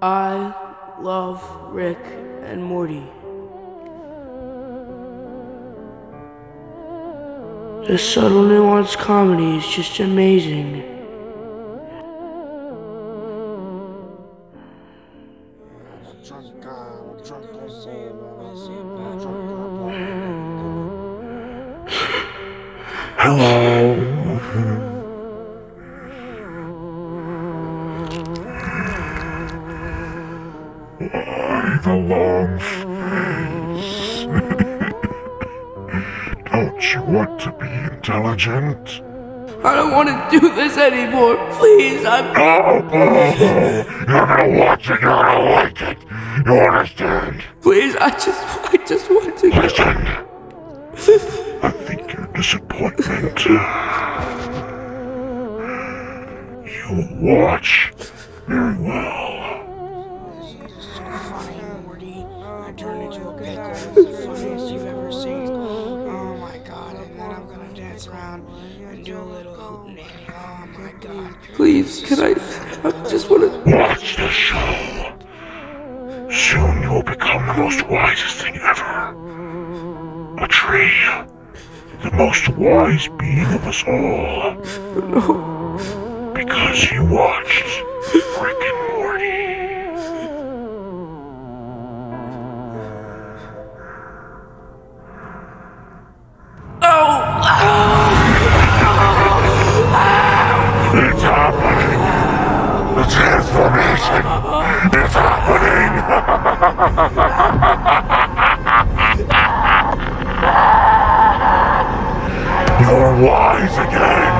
I love Rick and Morty. The subtle nuanced comedy is just amazing. Hello. Why the long face? Don't you want to be intelligent? I don't want to do this anymore. Please, No, you're gonna watch it, you're gonna like it. You understand? Please, I just want to Listen. I think your disappointment. You'll watch very well. This is so funny, Morty. I turned into a pickle. It's the funniest you've ever seen. Oh my god, and then I'm gonna dance around and do a little hootenanny. Oh my god. Please, can I just want to... Watch the show. Soon you'll become the most wisest thing ever. A tree. The most wise being of us all. No. Because you watched Rick and Morty. It's happening. The transformation is happening. You're wise again.